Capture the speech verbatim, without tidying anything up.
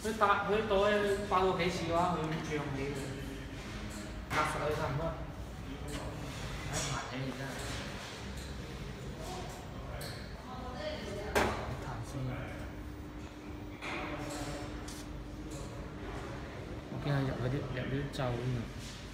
佢打佢到咧爆過幾次嘅話，佢會漲起嘅，壓實佢差唔多。喺埋起真係。彈先。我驚佢入嗰啲入啲咒添啊！